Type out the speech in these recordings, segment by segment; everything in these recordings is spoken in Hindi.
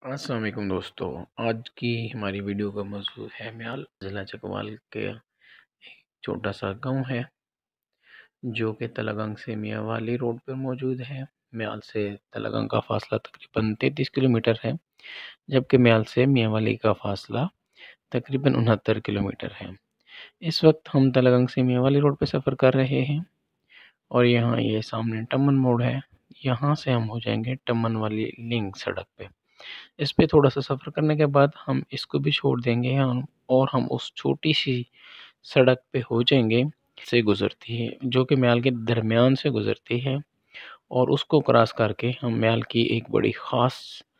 अस्सलाम वालेकुम दोस्तों। आज की हमारी वीडियो का मौजू है म्याल। ज़िला चकवाल के एक छोटा सा गांव है जो कि तलगंग से मियांवाली रोड पर मौजूद है। म्याल से तलगंग का फासला तकरीबन 33 किलोमीटर है, जबकि म्याल से मियांवाली का फासला तकरीबन 69 किलोमीटर है। इस वक्त हम तलगंग से मियांवाली रोड पर सफ़र कर रहे हैं और यहाँ ये सामने टमन मोड़ है। यहाँ से हम हो जाएंगे टमन वाली लिंक सड़क पे। इस पे थोड़ा सा सफ़र करने के बाद हम इसको भी छोड़ देंगे और हम उस छोटी सी सड़क पे हो जाएंगे से गुज़रती है, जो कि म्याल के दरमियान से गुज़रती है, और उसको क्रॉस करके हम म्याल की एक बड़ी ख़ास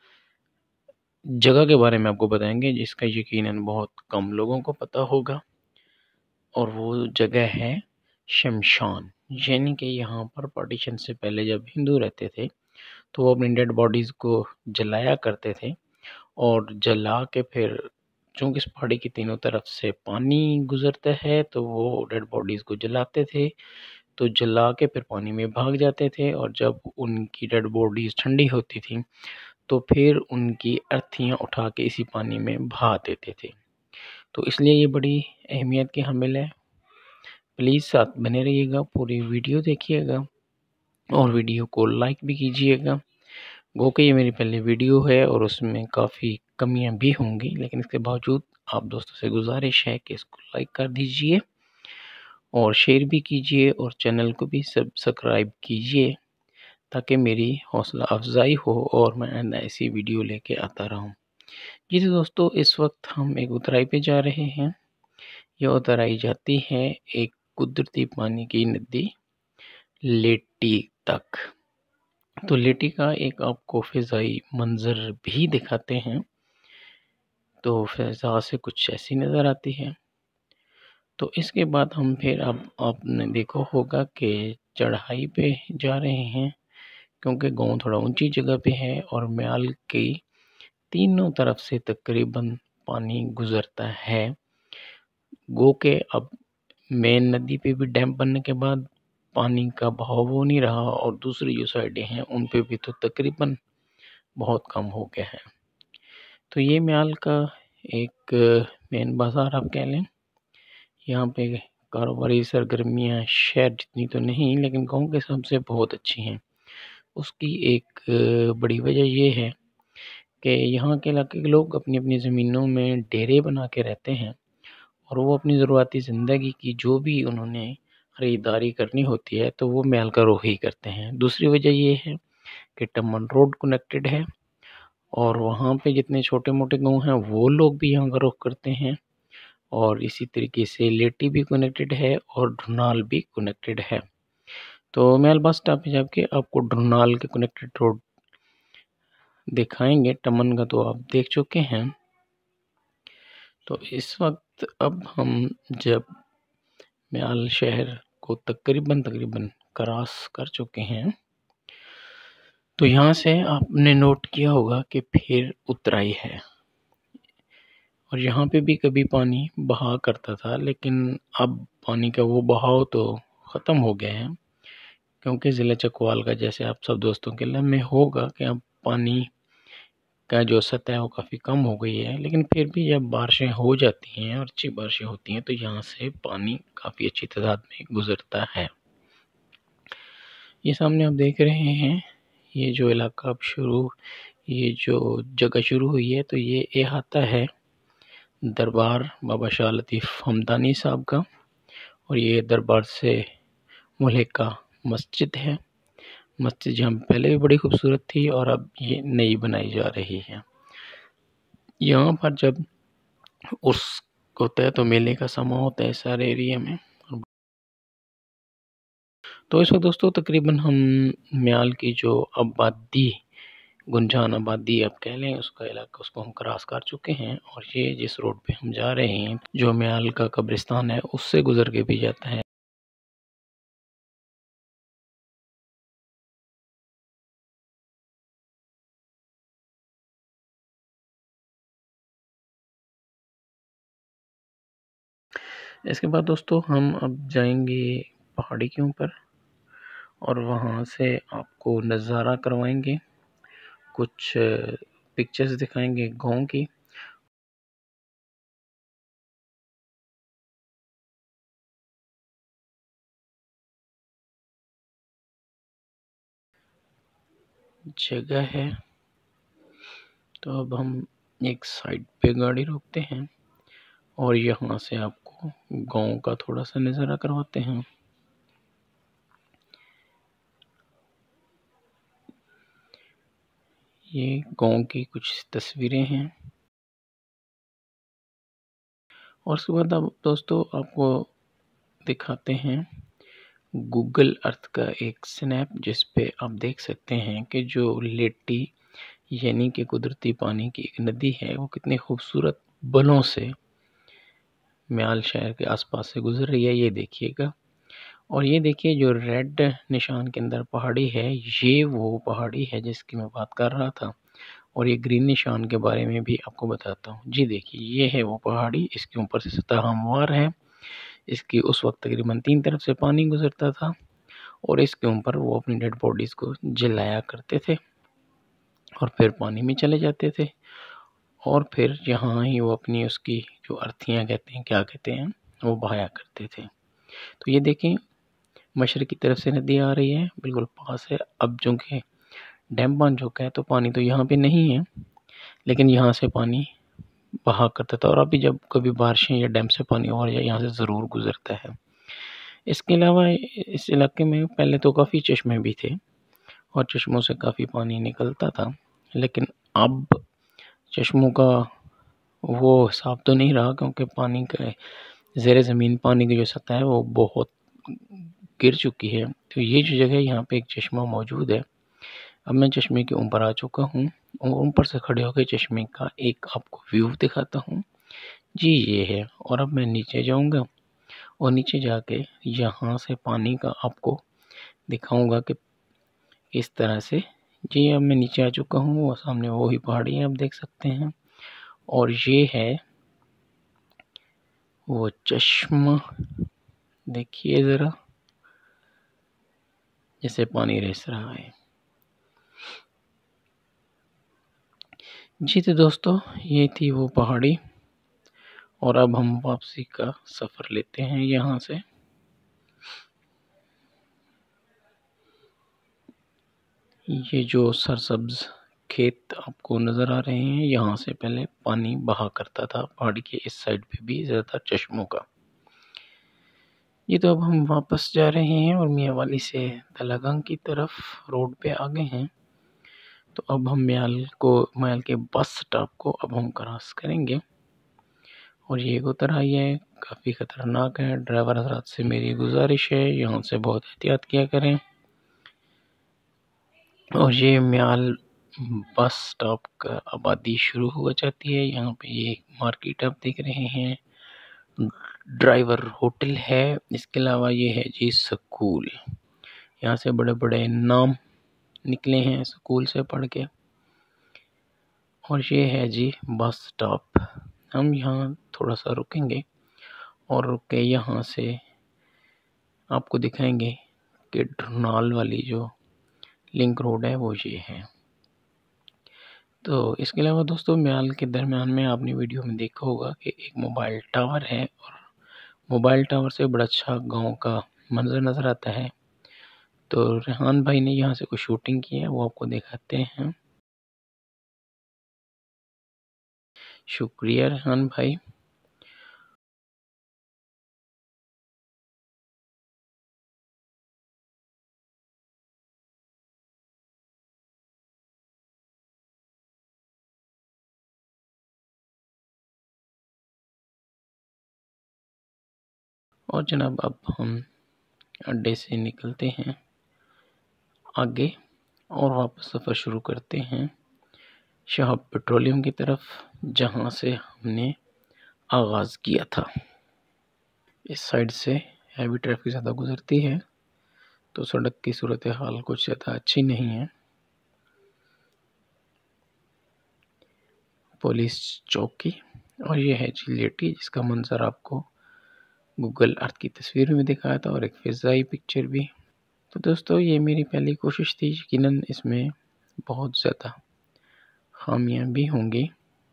जगह के बारे में आपको बताएंगे, जिसका यकीनन बहुत कम लोगों को पता होगा। और वो जगह है शमशान। यानी कि यहाँ पर पार्टीशन से पहले जब हिंदू रहते थे तो वो अपनी डेड बॉडीज़ को जलाया करते थे, और जला के फिर चूँकि इस पहाड़ी की तीनों तरफ से पानी गुज़रता है तो वो डेड बॉडीज़ को जलाते थे। तो जला के फिर पानी में भाग जाते थे, और जब उनकी डेड बॉडीज़ ठंडी होती थी तो फिर उनकी अर्थियाँ उठा के इसी पानी में बहा देते थे। तो इसलिए ये बड़ी अहमियत की हामिल है। प्लीज़ साथ बने रहिएगा, पूरी वीडियो देखिएगा और वीडियो को लाइक भी कीजिएगा। गो कि ये मेरी पहली वीडियो है और उसमें काफ़ी कमियां भी होंगी, लेकिन इसके बावजूद आप दोस्तों से गुजारिश है कि इसको लाइक कर दीजिए और शेयर भी कीजिए और चैनल को भी सब्सक्राइब कीजिए, ताकि मेरी हौसला अफजाई हो और मैं ऐसी वीडियो लेके आता रहूं। जी तो दोस्तों, इस वक्त हम एक उतराई पे जा रहे हैं। यह उतराई जाती है एक कुदरती पानी की नदी लेटी तक। तो लेटी का एक आपको फ़िज़ाई मंज़र भी दिखाते हैं। तो फ़िज़ा से कुछ ऐसी नज़र आती है। तो इसके बाद हम फिर अब आपने देखा होगा कि चढ़ाई पे जा रहे हैं, क्योंकि गाँव थोड़ा ऊंची जगह पे है और म्याल की तीनों तरफ से तकरीबन पानी गुज़रता है। गो के अब मेन नदी पे भी डैम बनने के बाद पानी का बहाव हो नहीं रहा, और दूसरी जो साइडें हैं उन पे भी तो तकरीबन बहुत कम हो गया है। तो ये म्याल का एक मेन बाज़ार आप कह लें। यहाँ पे कारोबारी सरगर्मियाँ शहर जितनी तो नहीं, लेकिन गाँव के हिसाब से बहुत अच्छी हैं। उसकी एक बड़ी वजह ये है कि यहाँ के इलाके के लोग अपनी अपनी ज़मीनों में डेरे बना के रहते हैं, और वो अपनी ज़रूरती ज़िंदगी की जो भी उन्होंने ख़रीदारी करनी होती है तो वो म्याल का रुख ही करते हैं। दूसरी वजह ये है कि टमन रोड कनेक्टेड है, और वहाँ पे जितने छोटे मोटे गाँव हैं वो लोग भी यहाँ का रुख करते हैं, और इसी तरीके से लेटी भी कनेक्टेड है और ढुनाल भी कनेक्टेड है। तो म्याल बस स्टॉप पे जाके आपको ढुनाल के कनेक्टेड रोड दिखाएंगे। टमन का तो आप देख चुके हैं। तो इस वक्त अब हम जब म्याल शहर को तकरीबन क्रॉस कर चुके हैं, तो यहाँ से आपने नोट किया होगा कि फिर उतराई है, और यहाँ पे भी कभी पानी बहा करता था, लेकिन अब पानी का वो बहाव तो ख़त्म हो गया है, क्योंकि ज़िला चकवाल का, जैसे आप सब दोस्तों के इल्म में होगा, कि अब पानी का जो सतह है वो काफ़ी कम हो गई है। लेकिन फिर भी जब बारिशें हो जाती हैं और अच्छी बारिशें होती हैं तो यहाँ से पानी काफ़ी अच्छी तादाद में गुज़रता है। ये सामने आप देख रहे हैं, ये जो इलाका अब ये जो जगह शुरू हुई है, तो ये अहाता है दरबार बाबा शाह लतीफ़ हमदानी साहब का, और ये दरबार से मुल्हिका मस्जिद है। मस्जिद जहाँ पहले भी बड़ी खूबसूरत थी और अब ये नई बनाई जा रही है। यहाँ पर जब उर्स होता है तो मेले का समा होता है सारे एरिया में। तो इस वक्त दोस्तों तकरीबन हम म्याल की जो आबादी, गुंजान आबादी आप कह लें, उसका इलाका, उसको हम क्रॉस कर चुके हैं, और ये जिस रोड पे हम जा रहे हैं जो म्याल का कब्रिस्तान है उससे गुजर के भी जाता है। इसके बाद दोस्तों हम अब जाएंगे पहाड़ी के ऊपर, और वहाँ से आपको नज़ारा करवाएंगे कुछ पिक्चर्स दिखाएंगे गांव की। जगह है तो अब हम एक साइड पे गाड़ी रोकते हैं और यहाँ से आपको गांव का थोड़ा सा नज़ारा करवाते हैं। ये गांव की कुछ तस्वीरें हैं। और उसके बाद अब दोस्तों आपको दिखाते हैं गूगल अर्थ का एक स्नैप, जिस पे आप देख सकते हैं कि जो लेटी यानी कि कुदरती पानी की एक नदी है वो कितनी खूबसूरत बलों से म्याल शहर के आसपास से गुजर रही है, ये देखिएगा। और ये देखिए जो रेड निशान के अंदर पहाड़ी है, ये वो पहाड़ी है जिसकी मैं बात कर रहा था। और ये ग्रीन निशान के बारे में भी आपको बताता हूँ। जी देखिए, ये है वो पहाड़ी, इसके ऊपर से सतह हमवार है। इसकी उस वक्त तकरीबन 3 तरफ से पानी गुजरता था और इसके ऊपर वो अपनी डेड बॉडीज़ को जलाया करते थे और फिर पानी में चले जाते थे और फिर यहाँ ही वो अपनी उसकी जो अर्थियाँ कहते हैं, क्या कहते हैं, वो बहाया करते थे। तो ये देखें, मशरक़ की तरफ से नदी आ रही है, बिल्कुल पास है। अब चूँकि डैम बन चुका है तो पानी तो यहाँ पे नहीं है, लेकिन यहाँ से पानी बहा करता था और अभी जब कभी बारिशें या डैम से पानी और जाए यहाँ से ज़रूर गुजरता है। इसके अलावा इस इलाके में पहले तो काफ़ी चश्मे भी थे और चश्मों से काफ़ी पानी निकलता था, लेकिन अब चश्मों का वो हिसाब तो नहीं रहा, क्योंकि पानी का ज़ेरे ज़मीन पानी की जो सतह है वो बहुत गिर चुकी है। तो ये जो जगह है, यहाँ पे एक चश्मा मौजूद है। अब मैं चश्मे के ऊपर आ चुका हूँ और ऊपर से खड़े होकर चश्मे का एक आपको व्यू दिखाता हूँ। जी ये है। और अब मैं नीचे जाऊँगा और नीचे जाके यहाँ से पानी का आपको दिखाऊँगा कि इस तरह से। जी अब मैं नीचे आ चुका हूँ, वो सामने वही पहाड़ी है, आप देख सकते हैं। और ये है वो चश्मा, देखिए ज़रा, जैसे पानी रिस रहा है। जी तो दोस्तों, ये थी वो पहाड़ी और अब हम वापसी का सफ़र लेते हैं यहाँ से। ये जो सरसब्ज खेत आपको नज़र आ रहे हैं, यहाँ से पहले पानी बहा करता था पहाड़ी के इस साइड पे भी ज़्यादा चश्मों का। ये तो अब हम वापस जा रहे हैं और मियाँवाली से तलागंग की तरफ रोड पे आ गए हैं। तो अब हम म्याल के बस स्टॉप को अब हम क्रॉस करेंगे और ये उतर आई है, काफ़ी ख़तरनाक है। ड्राइवर हज़रात से मेरी गुजारिश है, यहाँ से बहुत एहतियात किया करें। और ये म्याल बस स्टॉप का आबादी शुरू हो जाती है। यहाँ पे ये मार्केट आप देख रहे हैं, ड्राइवर होटल है। इसके अलावा ये है जी स्कूल, यहाँ से बड़े बड़े नाम निकले हैं स्कूल से पढ़ के। और ये है जी बस स्टॉप। हम यहाँ थोड़ा सा रुकेंगे और रुक के यहाँ से आपको दिखाएंगे कि ढूनाल वाली जो लिंक रोड है वो ये है। तो इसके अलावा दोस्तों, म्याल के दरमियान में आपने वीडियो में देखा होगा कि एक मोबाइल टावर है और मोबाइल टावर से बड़ा अच्छा गांव का मंजर नज़र आता है। तो रेहान भाई ने यहाँ से कुछ शूटिंग की है, वो आपको दिखाते हैं। शुक्रिया रेहान भाई। और जनाब अब हम अड्डे से निकलते हैं आगे और वापस सफ़र शुरू करते हैं शहाब पेट्रोलियम की तरफ, जहाँ से हमने आगाज़ किया था। इस साइड से हैवी ट्रैफिक ज़्यादा गुजरती है, तो सड़क की सूरत हाल कुछ ज़्यादा अच्छी नहीं है। पुलिस चौकी और ये है चिलेटी, जिसका मंजर आपको गूगल अर्थ की तस्वीर में दिखाया था और एक फ़िज़ाई पिक्चर भी। तो दोस्तों, ये मेरी पहली कोशिश थी, यकीनन इसमें बहुत ज़्यादा खामियां भी होंगी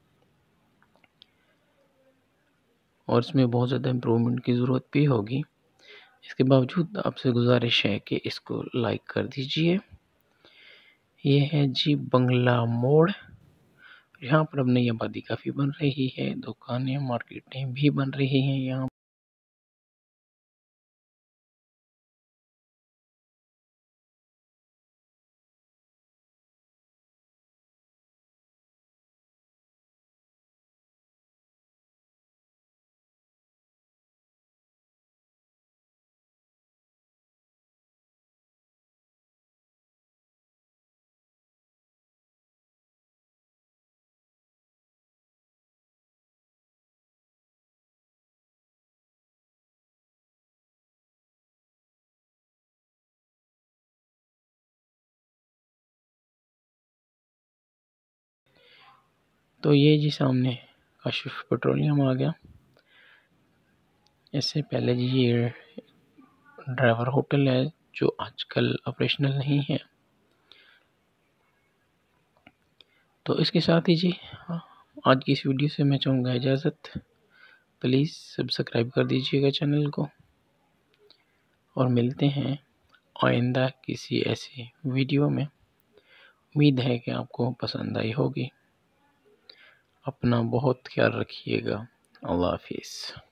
और इसमें बहुत ज़्यादा इम्प्रूवमेंट की ज़रूरत भी होगी। इसके बावजूद आपसे गुजारिश है कि इसको लाइक कर दीजिए। ये है जी बंगला मोड़। यहाँ पर अब नई आबादी काफ़ी बन रही है, दुकानें मार्केटें भी बन रही हैं यहाँ। तो ये जी सामने काशिफ पेट्रोलियम आ गया। इससे पहले जी ये ड्राइवर होटल है जो आजकल ऑपरेशनल नहीं है। तो इसके साथ ही जी आज की इस वीडियो से मैं चाहूँगा इजाज़त। प्लीज़ सब्सक्राइब कर दीजिएगा चैनल को और मिलते हैं आइंदा किसी ऐसी वीडियो में। उम्मीद है कि आपको पसंद आई होगी। अपना बहुत ख्याल रखिएगा। अल्लाह हाफिज़।